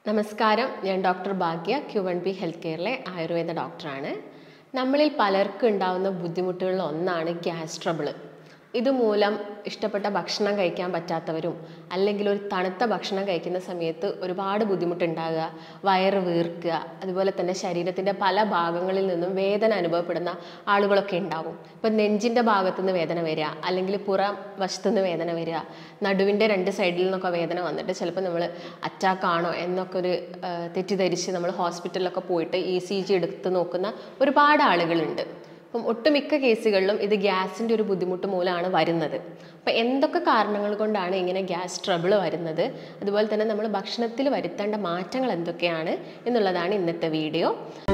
നമസ്കാരം, ഞാൻ ഡോക്ടർ ഭാഗ്യ Q1B health കെയറിലെ Ayurveda ഡോക്ടറാണ്. നമ്മളിൽ പലർക്കും ഉണ്ടാകുന്ന ബുദ്ധിമുട്ടുകളിൽ ഒന്നാണ് ഗ്യാസ് ട്രബിൾ. ഇതുമൂലം ഇഷ്ടപ്പെട്ട ഭക്ഷണം കഴിക്കാൻ പറ്റാത്തവരും അല്ലെങ്കിൽ ഒരു തണുത്ത ഭക്ഷണം കഴിക്കുന്ന സമയത്ത് ഒരുപാട് ബുദ്ധിമുട്ടുണ്ടാകുക, വയറ് വീർക്കുക, അതുപോലെ തന്നെ ശരീരത്തിൻ്റെ പല ഭാഗങ്ങളിൽ നിന്നും വേദന അനുഭവപ്പെടുന്ന ആളുകളൊക്കെ ഉണ്ടാവും. ഇപ്പം നെഞ്ചിൻ്റെ ഭാഗത്തുനിന്ന് വേദന വരിക, അല്ലെങ്കിൽ പുറം വശത്തുനിന്ന് വേദന വരിക, നടുവിൻ്റെ രണ്ട് സൈഡിൽ നിന്നൊക്കെ വേദന വന്നിട്ട് ചിലപ്പോൾ നമ്മൾ അറ്റാക്കാണോ എന്നൊക്കെ ഒരു തെറ്റിദ്ധരിച്ച് നമ്മൾ ഹോസ്പിറ്റലിലൊക്കെ പോയിട്ട് ECG എടുത്ത് നോക്കുന്ന ഒരുപാട് ആളുകളുണ്ട്. അപ്പം ഒട്ടുമിക്ക കേസുകളിലും ഇത് ഗ്യാസിൻ്റെ ഒരു ബുദ്ധിമുട്ട് മൂലമാണ് വരുന്നത്. അപ്പം എന്തൊക്കെ കാരണങ്ങൾ കൊണ്ടാണ് ഇങ്ങനെ ഗ്യാസ് ട്രബിൾ വരുന്നത്, അതുപോലെ തന്നെ നമ്മൾ ഭക്ഷണത്തിൽ വരുത്തേണ്ട മാറ്റങ്ങൾ എന്തൊക്കെയാണ് എന്നുള്ളതാണ് ഇന്നത്തെ വീഡിയോ.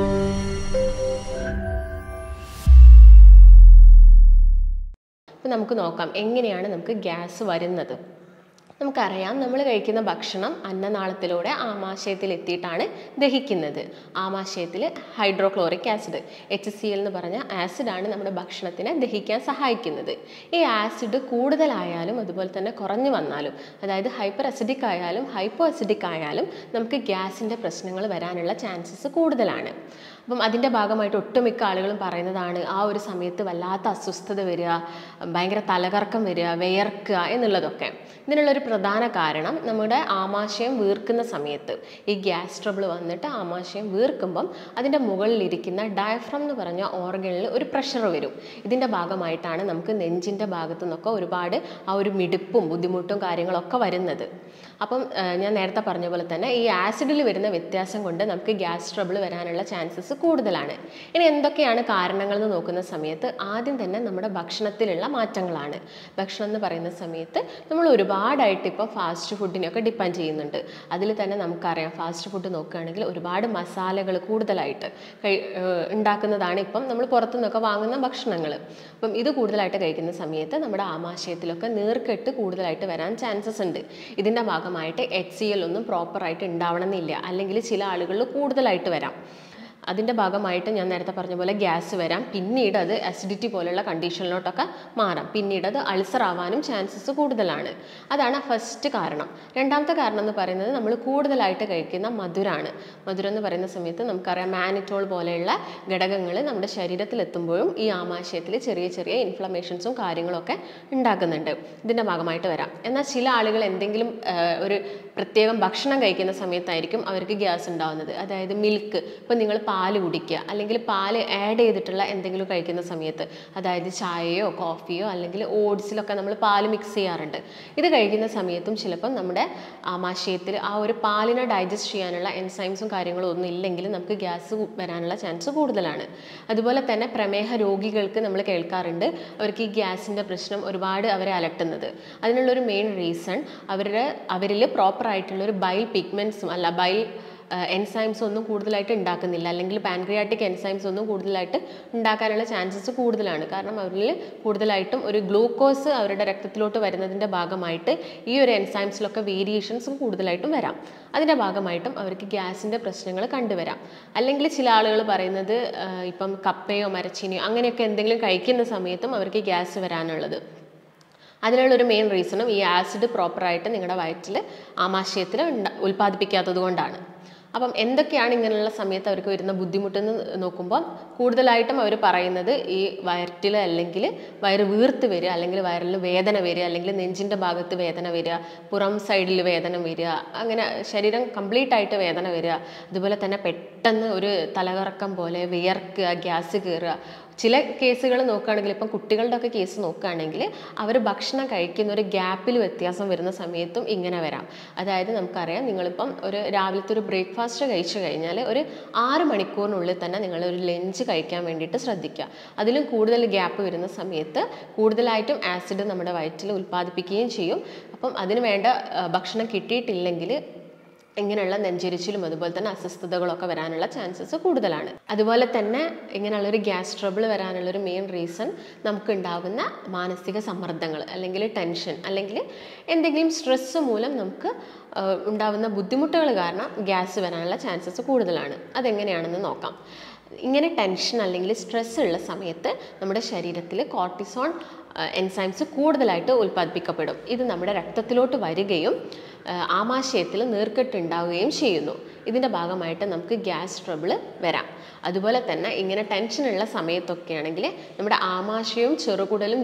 അപ്പം നമുക്ക് നോക്കാം എങ്ങനെയാണ് നമുക്ക് ഗ്യാസ് വരുന്നത്. നമുക്കറിയാം, നമ്മൾ കഴിക്കുന്ന ഭക്ഷണം അന്നനാളത്തിലൂടെ ആമാശയത്തിൽ എത്തിയിട്ടാണ് ദഹിക്കുന്നത്. ആമാശയത്തിൽ ഹൈഡ്രോക്ലോറിക് ആസിഡ് HCl എന്ന് പറഞ്ഞ ആസിഡാണ് നമ്മുടെ ഭക്ഷണത്തിനെ ദഹിക്കാൻ സഹായിക്കുന്നത്. ഈ ആസിഡ് കൂടുതലായാലും അതുപോലെ തന്നെ കുറഞ്ഞു വന്നാലും, അതായത് ഹൈപ്പർ അസിഡിക് ആയാലും ഹൈപ്പോ അസിഡിക് ആയാലും നമുക്ക് ഗ്യാസിൻ്റെ പ്രശ്നങ്ങൾ വരാനുള്ള ചാൻസസ് കൂടുതലാണ്. അപ്പം അതിൻ്റെ ഭാഗമായിട്ട് ഒട്ടുമിക്ക ആളുകളും പറയുന്നതാണ് ആ ഒരു സമയത്ത് വല്ലാത്ത അസ്വസ്ഥത വരിക, ഭയങ്കര തലകറക്കം വരിക, വിയർക്കുക എന്നുള്ളതൊക്കെ. ഇതിനുള്ളൊരു പ്രധാന കാരണം നമ്മുടെ ആമാശയം വീർക്കുന്ന സമയത്ത് ഈ ഗ്യാസ് ട്രബിൾ വന്നിട്ട് ആമാശയം വീർക്കുമ്പം അതിൻ്റെ മുകളിലിരിക്കുന്ന ഡയഫ്രം എന്ന് പറഞ്ഞ ഓർഗനിൽ ഒരു പ്രഷർ വരും. ഇതിൻ്റെ ഭാഗമായിട്ടാണ് നമുക്ക് നെഞ്ചിൻ്റെ ഭാഗത്തു നിന്നൊക്കെ ഒരുപാട് ആ ഒരു മിടിപ്പും ബുദ്ധിമുട്ടും കാര്യങ്ങളൊക്കെ വരുന്നത്. അപ്പം ഞാൻ നേരത്തെ പറഞ്ഞ പോലെ തന്നെ ഈ ആസിഡിൽ വരുന്ന വ്യത്യാസം കൊണ്ട് നമുക്ക് ഗ്യാസ് ട്രബിൾ വരാനുള്ള ചാൻസസ് കൂടുതലാണ്. ഇനി എന്തൊക്കെയാണ് കാരണങ്ങൾ എന്ന് നോക്കുന്ന സമയത്ത് ആദ്യം തന്നെ നമ്മുടെ ഭക്ഷണത്തിലുള്ള മാറ്റങ്ങളാണ്. ഭക്ഷണം എന്ന് പറയുന്ന സമയത്ത് നമ്മൾ ഒരുപാടായിട്ട് ഇപ്പോൾ ഫാസ്റ്റ് ഫുഡിനെയൊക്കെ ഡിപ്പെൻഡ് ചെയ്യുന്നുണ്ട്. അതിൽ തന്നെ നമുക്കറിയാം, ഫാസ്റ്റ് ഫുഡ് നോക്കുകയാണെങ്കിൽ ഒരുപാട് മസാലകൾ കൂടുതലായിട്ട് ഉണ്ടാക്കുന്നതാണ് ഇപ്പം നമ്മൾ പുറത്തു നിന്നൊക്കെ വാങ്ങുന്ന ഭക്ഷണങ്ങൾ. അപ്പം ഇത് കൂടുതലായിട്ട് കഴിക്കുന്ന സമയത്ത് നമ്മുടെ ആമാശയത്തിലൊക്കെ നീർക്കെട്ട് കൂടുതലായിട്ട് വരാൻ ചാൻസസ് ഉണ്ട്. ഇതിൻ്റെ ഭാഗമായിട്ട് HCl ഒന്നും പ്രോപ്പറായിട്ട് ഉണ്ടാവണമെന്നില്ല, അല്ലെങ്കിൽ ചില ആളുകളിൽ കൂടുതലായിട്ട് വരാം. അതിൻ്റെ ഭാഗമായിട്ട് ഞാൻ നേരത്തെ പറഞ്ഞ പോലെ ഗ്യാസ് വരാം, പിന്നീട് അത് അസിഡിറ്റി പോലുള്ള കണ്ടീഷനിലോട്ടൊക്കെ മാറാം, പിന്നീട് അത് അൾസർ ആവാനും ചാൻസസ് കൂടുതലാണ്. അതാണ് ഫസ്റ്റ് കാരണം. രണ്ടാമത്തെ കാരണം എന്ന് പറയുന്നത് നമ്മൾ കൂടുതലായിട്ട് കഴിക്കുന്ന മധുരമാണ്. മധുരം എന്ന് പറയുന്ന സമയത്ത് നമുക്കറിയാം, മാനിറ്റോൾ പോലെയുള്ള ഘടകങ്ങൾ നമ്മുടെ ശരീരത്തിൽ എത്തുമ്പോഴും ഈ ആമാശയത്തിൽ ചെറിയ ചെറിയ ഇൻഫ്ലമേഷൻസും കാര്യങ്ങളൊക്കെ ഉണ്ടാക്കുന്നുണ്ട്. ഇതിൻ്റെ ഭാഗമായിട്ട് വരാം. എന്നാൽ ചില ആളുകൾ എന്തെങ്കിലും ഒരു പ്രത്യേകം ഭക്ഷണം കഴിക്കുന്ന സമയത്തായിരിക്കും അവർക്ക് ഗ്യാസ് ഉണ്ടാകുന്നത്. അതായത് മിൽക്ക്, ഇപ്പം നിങ്ങൾ പാല് കുടിക്കുക, അല്ലെങ്കിൽ പാല് ആഡ് ചെയ്തിട്ടുള്ള എന്തെങ്കിലും കഴിക്കുന്ന സമയത്ത്, അതായത് ചായയോ കോഫിയോ അല്ലെങ്കിൽ ഓട്സിലൊക്കെ നമ്മൾ പാല് മിക്സ് ചെയ്യാറുണ്ട്. ഇത് കഴിക്കുന്ന സമയത്തും ചിലപ്പം നമ്മുടെ ആമാശയത്തിൽ ആ ഒരു പാലിനെ ഡൈജസ്റ്റ് ചെയ്യാനുള്ള എൻസൈംസും കാര്യങ്ങളും ഒന്നും ഇല്ലെങ്കിൽ നമുക്ക് ഗ്യാസ് വരാനുള്ള ചാൻസ് കൂടുതലാണ്. അതുപോലെ തന്നെ പ്രമേഹ രോഗികൾക്ക് നമ്മൾ കേൾക്കാറുണ്ട് അവർക്ക് ഈ ഗ്യാസിൻ്റെ പ്രശ്നം ഒരുപാട് അവരെ അലട്ടുന്നത്. അതിനുള്ളൊരു മെയിൻ റീസൺ അവരിൽ പ്രോപ്പറായിട്ടുള്ളൊരു ബൈൽ പിഗ്മെൻറ്റ്സും അല്ല ബൈൽ എൻസൈംസ് ഒന്നും കൂടുതലായിട്ട് ഉണ്ടാക്കുന്നില്ല, അല്ലെങ്കിൽ പാൻക്രിയാറ്റിക് എൻസൈംസ് ഒന്നും കൂടുതലായിട്ട് ഉണ്ടാക്കാനുള്ള ചാൻസസ് കൂടുതലാണ്. കാരണം അവരിൽ കൂടുതലായിട്ടും ഒരു ഗ്ലൂക്കോസ് അവരുടെ രക്തത്തിലോട്ട് വരുന്നതിൻ്റെ ഭാഗമായിട്ട് ഈ ഒരു എൻസൈംസിലൊക്കെ വേരിയേഷൻസും കൂടുതലായിട്ടും വരാം. അതിൻ്റെ ഭാഗമായിട്ടും അവർക്ക് ഗ്യാസിൻ്റെ പ്രശ്നങ്ങൾ കണ്ടുവരാം. അല്ലെങ്കിൽ ചില ആളുകൾ പറയുന്നത് ഇപ്പം കപ്പയോ മരച്ചീനിയോ അങ്ങനെയൊക്കെ എന്തെങ്കിലും കഴിക്കുന്ന സമയത്തും അവർക്ക് ഗ്യാസ് വരാനുള്ളത്. അതിനുള്ളൊരു മെയിൻ റീസണും ഈ ആസിഡ് പ്രോപ്പറായിട്ട് നിങ്ങളുടെ വയറ്റിൽ ആമാശയത്തിൽ ഉൽപ്പാദിപ്പിക്കാത്തത് കൊണ്ടാണ്. അപ്പം എന്തൊക്കെയാണ് ഇങ്ങനെയുള്ള സമയത്ത് അവർക്ക് വരുന്ന ബുദ്ധിമുട്ടെന്ന് നോക്കുമ്പോൾ കൂടുതലായിട്ടും അവർ പറയുന്നത് ഈ വയറ്റിൽ അല്ലെങ്കിൽ വയറ് വീർത്ത് വരിക, അല്ലെങ്കിൽ വയറിൽ വേദന വരിക, അല്ലെങ്കിൽ നെഞ്ചിൻ്റെ ഭാഗത്ത് വേദന വരിക, പുറം സൈഡിൽ വേദന വരിക, അങ്ങനെ ശരീരം കംപ്ലീറ്റ് ആയിട്ട് വേദന വരിക. അതുപോലെ തന്നെ പെട്ടെന്ന് ഒരു തലകറക്കം പോലെ വിയർക്കുക, ഗ്യാസ് കയറുക. ചില കേസുകൾ നോക്കുകയാണെങ്കിൽ, ഇപ്പം കുട്ടികളുടെ ഒക്കെ കേസ് നോക്കുകയാണെങ്കിൽ അവർ ഭക്ഷണം കഴിക്കുന്ന ഒരു ഗ്യാപ്പിൽ വ്യത്യാസം വരുന്ന സമയത്തും ഇങ്ങനെ വരാം. അതായത് നമുക്കറിയാം, നിങ്ങളിപ്പം ഒരു രാവിലത്തെ ഒരു ബ്രേക്ക്ഫാസ്റ്റ് കഴിച്ചു കഴിഞ്ഞാൽ ഒരു 6 മണിക്കൂറിനുള്ളിൽ തന്നെ നിങ്ങൾ ഒരു ലഞ്ച് കഴിക്കാൻ വേണ്ടിയിട്ട് ശ്രദ്ധിക്കുക. അതിലും കൂടുതൽ ഗ്യാപ്പ് വരുന്ന സമയത്ത് കൂടുതലായിട്ടും ആസിഡ് നമ്മുടെ വയറ്റിൽ ഉൽപ്പാദിപ്പിക്കുകയും ചെയ്യും. അപ്പം അതിന് വേണ്ട ഭക്ഷണം കിട്ടിയിട്ടില്ലെങ്കിൽ ഇങ്ങനെയുള്ള നെഞ്ചെരിച്ചിലും അതുപോലെ തന്നെ അസ്വസ്ഥതകളൊക്കെ വരാനുള്ള ചാൻസസ് കൂടുതലാണ്. അതുപോലെ തന്നെ ഇങ്ങനെയുള്ളൊരു ഗ്യാസ് ട്രബിൾ വരാനുള്ളൊരു മെയിൻ റീസൺ നമുക്കുണ്ടാകുന്ന മാനസിക സമ്മർദ്ദങ്ങൾ, അല്ലെങ്കിൽ ടെൻഷൻ, അല്ലെങ്കിൽ എന്തെങ്കിലും സ്ട്രെസ്സ് മൂലം നമുക്ക് ഉണ്ടാകുന്ന ബുദ്ധിമുട്ടുകൾ കാരണം ഗ്യാസ് വരാനുള്ള ചാൻസസ് കൂടുതലാണ്. അതെങ്ങനെയാണെന്ന് നോക്കാം. ഇങ്ങനെ ടെൻഷൻ അല്ലെങ്കിൽ സ്ട്രെസ് ഉള്ള സമയത്ത് നമ്മുടെ ശരീരത്തിൽ കോർട്ടിസോൺ എൻസൈംസ് കൂടുതലായിട്ട് ഉൽപ്പാദിപ്പിക്കപ്പെടും. ഇത് നമ്മുടെ രക്തത്തിലോട്ട് വരികയും ആമാശയത്തിൽ നീർക്കെട്ടുണ്ടാവുകയും ചെയ്യുന്നു. ഇതിൻ്റെ ഭാഗമായിട്ട് നമുക്ക് ഗ്യാസ് ട്രബിൾ വരാം. അതുപോലെ തന്നെ ഇങ്ങനെ ടെൻഷനുള്ള സമയത്തൊക്കെ ആണെങ്കിൽ നമ്മുടെ ആമാശയവും ചെറുകുടലും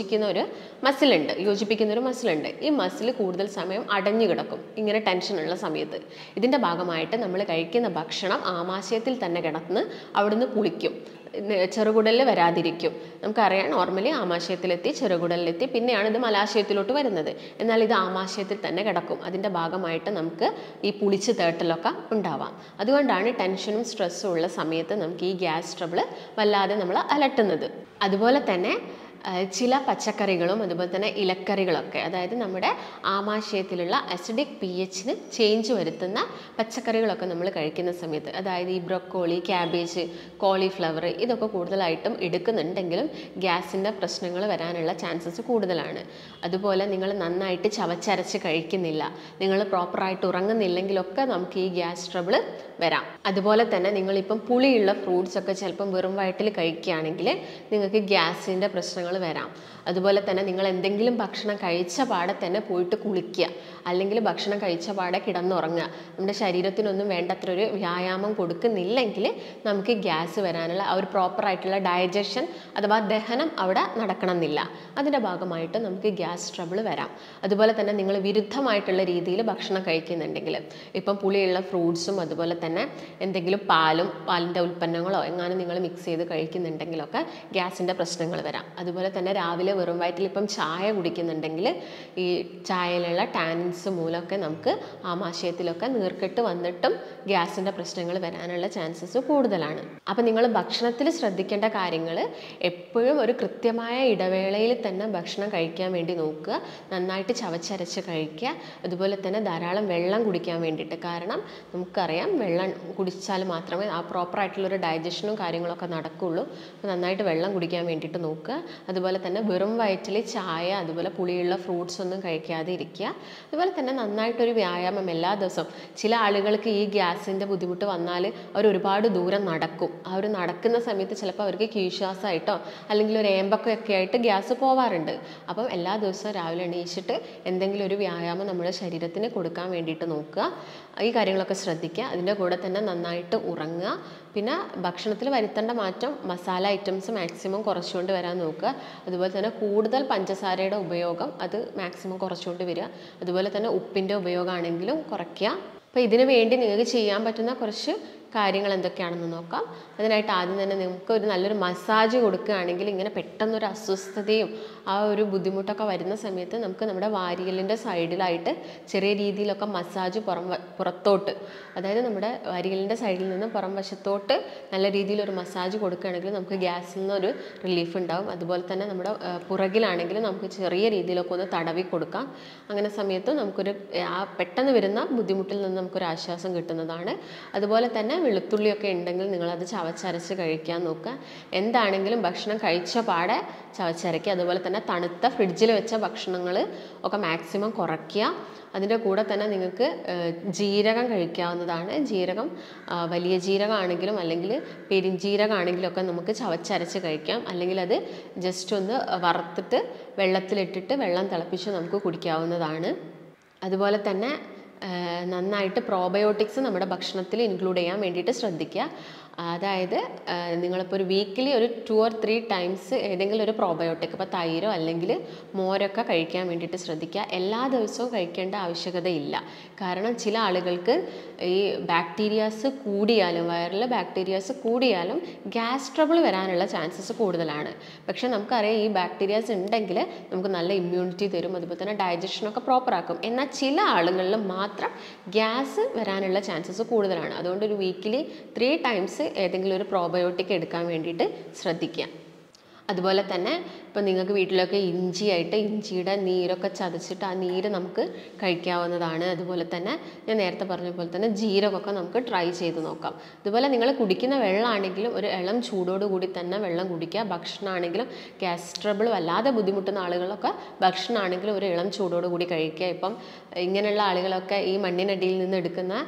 യോജിപ്പിക്കുന്ന ഒരു മസിലുണ്ട്. ഈ മസിൽ കൂടുതൽ സമയം അടഞ്ഞു കിടക്കും ഇങ്ങനെ ടെൻഷനുള്ള സമയത്ത്. ഇതിൻ്റെ ഭാഗമായിട്ട് നമ്മൾ കഴിക്കുന്ന ഭക്ഷണം ആമാശയത്തിൽ തന്നെ കിടന്ന് അവിടുന്ന് പുളിക്കും, ചെറുകുടലിൽ വരാതിരിക്കും. നമുക്കറിയാം നോർമലി ആമാശയത്തിലെത്തി ചെറുകുടലിലെത്തി പിന്നെയാണ് ഇത് മലാശയത്തിലോട്ട് വരുന്നത്. എന്നാൽ ഇത് ആമാശയത്തിൽ തന്നെ കിടക്കും. അതിൻ്റെ ഭാഗമായിട്ട് നമുക്ക് ഈ പുളിച്ച് തേട്ടലൊക്കെ ഉണ്ടാവാം. അതുകൊണ്ടാണ് ടെൻഷനും സ്ട്രെസ്സും ഉള്ള സമയത്ത് നമുക്ക് ഈ ഗ്യാസ് ട്രബിൾ വല്ലാതെ നമ്മൾ അലട്ടുന്നത്. അതുപോലെ തന്നെ ചില പച്ചക്കറികളും അതുപോലെ തന്നെ ഇലക്കറികളൊക്കെ, അതായത് നമ്മുടെ ആമാശയത്തിലുള്ള അസിഡിക് pHന് ചേഞ്ച് വരുത്തുന്ന പച്ചക്കറികളൊക്കെ നമ്മൾ കഴിക്കുന്ന സമയത്ത്, അതായത് ഈ ബ്രൊക്കോളി, ക്യാബേജ്, കോളിഫ്ലവർ ഇതൊക്കെ കൂടുതലായിട്ടും എടുക്കുന്നുണ്ടെങ്കിലും ഗ്യാസിൻ്റെ പ്രശ്നങ്ങൾ വരാനുള്ള ചാൻസസ് കൂടുതലാണ്. അതുപോലെ നിങ്ങൾ നന്നായിട്ട് ചവച്ചരച്ച് കഴിക്കുന്നില്ല, നിങ്ങൾ പ്രോപ്പറായിട്ട് ഉറങ്ങുന്നില്ലെങ്കിലൊക്കെ നമുക്ക് ഈ ഗ്യാസ് ട്രബിൾ വരാം. അതുപോലെ തന്നെ നിങ്ങളിപ്പം പുളിയുള്ള ഫ്രൂട്ട്സ് ഒക്കെ ചിലപ്പം വെറും വയറ്റിൽ കഴിക്കുകയാണെങ്കിൽ നിങ്ങൾക്ക് ഗ്യാസിൻ്റെ പ്രശ്നങ്ങൾ വരാം. അതുപോലെ തന്നെ നിങ്ങൾ എന്തെങ്കിലും ഭക്ഷണം കഴിച്ച പാടെ തന്നെ പോയിട്ട് കുളിക്കുക, അല്ലെങ്കിൽ ഭക്ഷണം കഴിച്ച പാടെ കിടന്നുറങ്ങുക. നമ്മുടെ ശരീരത്തിനൊന്നും വേണ്ടത്ര ഒരു വ്യായാമം കൊടുക്കുന്നില്ലെങ്കിൽ നമുക്ക് ഗ്യാസ് വരാനുള്ള ആ ഒരു പ്രോപ്പറായിട്ടുള്ള ഡൈജഷൻ അഥവാ ദഹനം അവിടെ നടക്കണമെന്നില്ല. അതിൻ്റെ ഭാഗമായിട്ട് നമുക്ക് ഗ്യാസ് ട്രബിൾ വരാം. അതുപോലെ തന്നെ നിങ്ങൾ വിരുദ്ധമായിട്ടുള്ള രീതിയിൽ ഭക്ഷണം കഴിക്കുന്നുണ്ടെങ്കിൽ, ഇപ്പം പുളിയുള്ള ഫ്രൂട്ട്സും അതുപോലെ തന്നെ എന്തെങ്കിലും പാലിൻ്റെ ഉൽപ്പന്നങ്ങളോ എങ്ങാനും നിങ്ങൾ മിക്സ് ചെയ്ത് കഴിക്കുന്നുണ്ടെങ്കിലൊക്കെ ഗ്യാസിൻ്റെ പ്രശ്നങ്ങൾ വരാം. അതുപോലെ തന്നെ രാവിലെ വെറും വയറ്റിൽ ഇപ്പം ചായ കുടിക്കുന്നുണ്ടെങ്കിൽ ഈ ചായയിലുള്ള ടാനിൻസ് മൂലമൊക്കെ നമുക്ക് ആമാശയത്തിലൊക്കെ നീർക്കെട്ട് വന്നിട്ടും ഗ്യാസിൻ്റെ പ്രശ്നങ്ങൾ വരാനുള്ള ചാൻസസ് കൂടുതലാണ്. അപ്പം നിങ്ങൾ ഭക്ഷണത്തിൽ ശ്രദ്ധിക്കേണ്ട കാര്യങ്ങൾ എപ്പോഴും ഒരു കൃത്യമായ ഇടവേളയിൽ തന്നെ ഭക്ഷണം കഴിക്കാൻ വേണ്ടി നോക്കുക. നന്നായിട്ട് ചവച്ചരച്ച് കഴിക്കുക. അതുപോലെ തന്നെ ധാരാളം വെള്ളം കുടിക്കാൻ വേണ്ടിയിട്ട്, കാരണം നമുക്കറിയാം വെള്ളം കുടിച്ചാൽ മാത്രമേ ആ പ്രോപ്പറായിട്ടുള്ളൊരു ഡൈജഷനും കാര്യങ്ങളൊക്കെ നടക്കുകയുള്ളൂ. അപ്പോൾ നന്നായിട്ട് വെള്ളം കുടിക്കാൻ വേണ്ടിയിട്ട് നോക്കുക. അതുപോലെ തന്നെ വെറും വയറ്റിൽ ചായ അതുപോലെ പുളിയുള്ള ഫ്രൂട്ട്സ് ഒന്നും കഴിക്കാതെ ഇരിക്കുക. അതുപോലെ തന്നെ നന്നായിട്ടൊരു വ്യായാമം എല്ലാ ദിവസവും. ചില ആളുകൾക്ക് ഈ ഗ്യാസിൻ്റെ ബുദ്ധിമുട്ട് വന്നാൽ അവർ ഒരുപാട് ദൂരം നടക്കും. ആ ഒരു നടക്കുന്ന സമയത്ത് ചിലപ്പോൾ അവർക്ക് കീശ്വാസമായിട്ടോ അല്ലെങ്കിൽ ഒരു ഏമ്പൊക്കെ ആയിട്ട് ഗ്യാസ് പോവാറുണ്ട്. അപ്പം എല്ലാ ദിവസവും രാവിലെ എണീച്ചിട്ട് എന്തെങ്കിലും ഒരു വ്യായാമം നമ്മുടെ ശരീരത്തിന് കൊടുക്കാൻ വേണ്ടിയിട്ട് നോക്കുക. ഈ കാര്യങ്ങളൊക്കെ ശ്രദ്ധിക്കുക. അതിൻ്റെ കൂടെ തന്നെ നന്നായിട്ട് ഉറങ്ങുക. പിന്നെ ഭക്ഷണത്തിൽ വരുത്തേണ്ട മാറ്റം മസാല ഐറ്റംസ് മാക്സിമം കുറച്ചുകൊണ്ട് വരാൻ നോക്കുക. അതുപോലെ തന്നെ കൂടുതൽ പഞ്ചസാരയുടെ ഉപയോഗം അത് മാക്സിമം കുറച്ചുകൊണ്ട് വരിക. അതുപോലെ തന്നെ ഉപ്പിൻ്റെ ഉപയോഗമാണെങ്കിലും കുറയ്ക്കുക. അപ്പോൾ ഇതിനു വേണ്ടി നിങ്ങൾക്ക് ചെയ്യാൻ പറ്റുന്ന കുറച്ച് കാര്യങ്ങൾ എന്തൊക്കെയാണെന്ന് നോക്കാം. അതിനായിട്ട് ആദ്യം തന്നെ നമുക്ക് ഒരു നല്ലൊരു മസാജ് കൊടുക്കുകയാണെങ്കിൽ ഇങ്ങനെ പെട്ടെന്നൊരു അസ്വസ്ഥതയും ആ ഒരു ബുദ്ധിമുട്ടൊക്കെ വരുന്ന സമയത്ത് നമുക്ക് നമ്മുടെ വാരിയലിൻ്റെ സൈഡിലായിട്ട് ചെറിയ രീതിയിലൊക്കെ മസാജ് പുറത്തോട്ട്, അതായത് നമ്മുടെ വാരിയലിൻ്റെ സൈഡിൽ നിന്ന് പുറം വശത്തോട്ട് നല്ല രീതിയിലൊരു മസാജ് കൊടുക്കുകയാണെങ്കിൽ നമുക്ക് ഗ്യാസിൽ നിന്നൊരു റിലീഫ് ഉണ്ടാകും. അതുപോലെ തന്നെ നമ്മുടെ പുറകിലാണെങ്കിൽ നമുക്ക് ചെറിയ രീതിയിലൊക്കെ ഒന്ന് തടവി കൊടുക്കാം. അങ്ങനെ സമയത്ത് നമുക്കൊരു ആ പെട്ടെന്ന് വരുന്ന ബുദ്ധിമുട്ടിൽ നിന്ന് നമുക്കൊരു ആശ്വാസം കിട്ടുന്നതാണ്. അതുപോലെ തന്നെ വെളുത്തുള്ളിയൊക്കെ ഉണ്ടെങ്കിൽ നിങ്ങളത് ചവച്ചരച്ച് കഴിക്കാൻ നോക്കുക. എന്താണെങ്കിലും ഭക്ഷണം കഴിച്ച പാടെ ചവച്ചരയ്ക്കുക. അതുപോലെ തന്നെ തണുത്ത ഫ്രിഡ്ജിൽ വെച്ച ഭക്ഷണങ്ങൾ ഒക്കെ മാക്സിമം കുറയ്ക്കുക. അതിൻ്റെ കൂടെ തന്നെ നിങ്ങൾക്ക് ജീരകം കഴിക്കാവുന്നതാണ്. ജീരകം വലിയ ജീരകമാണെങ്കിലും അല്ലെങ്കിൽ പെരിഞ്ജീരകമാണെങ്കിലും ഒക്കെ നമുക്ക് ചവച്ചരച്ച് കഴിക്കാം. അല്ലെങ്കിൽ അത് ജസ്റ്റ് ഒന്ന് വറുത്തിട്ട് വെള്ളത്തിലിട്ടിട്ട് വെള്ളം തിളപ്പിച്ച് നമുക്ക് കുടിക്കാവുന്നതാണ്. അതുപോലെ തന്നെ നന്നായിട്ട് പ്രോബയോട്ടിക്സ് നമ്മുടെ ഭക്ഷണത്തിൽ ഇൻക്ലൂഡ് ചെയ്യാൻ വേണ്ടിയിട്ട് ശ്രദ്ധിക്കുക. അതായത് നിങ്ങളിപ്പോൾ ഒരു വീക്കിലി ഒരു 2 or 3 times ഏതെങ്കിലും ഒരു പ്രോബയോട്ടിക്, ഇപ്പോൾ തൈരോ അല്ലെങ്കിൽ മോരൊക്കെ കഴിക്കാൻ വേണ്ടിയിട്ട് ശ്രദ്ധിക്കുക. എല്ലാ ദിവസവും കഴിക്കേണ്ട ആവശ്യകതയില്ല. കാരണം ചില ആളുകൾക്ക് ഈ ബാക്ടീരിയാസ് കൂടിയാലും വയറിലെ ബാക്ടീരിയാസ് കൂടിയാലും ഗ്യാസ് ട്രബിൾ വരാനുള്ള ചാൻസസ് കൂടുതലാണ്. പക്ഷേ നമുക്കറിയാം ഈ ബാക്ടീരിയാസ് ഉണ്ടെങ്കിൽ നമുക്ക് നല്ല ഇമ്മ്യൂണിറ്റി തരും, അതുപോലെ തന്നെ ഡൈജഷനൊക്കെ പ്രോപ്പറാക്കും. എന്നാൽ ചില ആളുകളിൽ മാത്രം ഗ്യാസ് വരാനുള്ള ചാൻസസ് കൂടുതലാണ്. അതുകൊണ്ട് ഒരു വീക്കിലി 3 times ഏതെങ്കിലും ഒരു പ്രോബയോട്ടിക് എടുക്കാൻ വേണ്ടിയിട്ട് ശ്രദ്ധിക്കുക. അതുപോലെ തന്നെ ഇപ്പോൾ നിങ്ങൾക്ക് വീട്ടിലൊക്കെ ഇഞ്ചിയുടെ നീരൊക്കെ ചതച്ചിട്ട് ആ നീര് നമുക്ക് കഴിക്കാവുന്നതാണ്. അതുപോലെ തന്നെ ഞാൻ നേരത്തെ പറഞ്ഞ പോലെ തന്നെ ജീരകമൊക്കെ നമുക്ക് ട്രൈ ചെയ്ത് നോക്കാം. അതുപോലെ നിങ്ങൾ കുടിക്കുന്ന വെള്ളമാണെങ്കിലും ഒരു ഇളം ചൂടോടുകൂടി തന്നെ വെള്ളം കുടിക്കുക. ഭക്ഷണമാണെങ്കിലും ഗ്യാസ് ട്രബിൾ വല്ലാതെ ബുദ്ധിമുട്ടുന്ന ആളുകളൊക്കെ ഭക്ഷണമാണെങ്കിലും ഒരു ഇളം ചൂടോടുകൂടി കഴിക്കുക. ഇപ്പം ഇങ്ങനെയുള്ള ആളുകളൊക്കെ ഈ മണ്ണിനടിയിൽ നിന്ന് എടുക്കുന്ന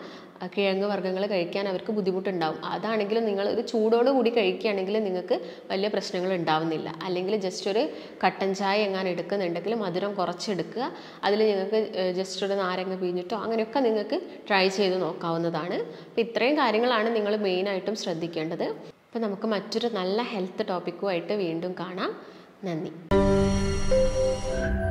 കിഴങ്ങ് വർഗ്ഗങ്ങൾ കഴിക്കാൻ അവർക്ക് ബുദ്ധിമുട്ടുണ്ടാവും. അതാണെങ്കിലും നിങ്ങൾ ഒരു ചൂടോടുകൂടി കഴിക്കുകയാണെങ്കിൽ നിങ്ങൾക്ക് വലിയ പ്രശ്നങ്ങൾ ഉണ്ടാവുന്നില്ല. അല്ലെങ്കിൽ ജസ്റ്റ് ഒരു കട്ടൻ ചായ എങ്ങാനും എടുക്കുന്നുണ്ടെങ്കിൽ മധുരം കുറച്ചെടുക്കുക, അതിൽ നിങ്ങൾക്ക് ജസ്റ്റ് ഒരു നാരങ്ങ പിഴിഞ്ഞിട്ടോ അങ്ങനെയൊക്കെ നിങ്ങൾക്ക് ട്രൈ ചെയ്ത് നോക്കാവുന്നതാണ്. അപ്പോൾ ഇത്രയും കാര്യങ്ങളാണ് നിങ്ങൾ മെയിനായിട്ടും ശ്രദ്ധിക്കേണ്ടത്. അപ്പോൾ നമുക്ക് മറ്റൊരു നല്ല ഹെൽത്ത് ടോപ്പിക്കുമായിട്ട് വീണ്ടും കാണാം. നന്ദി.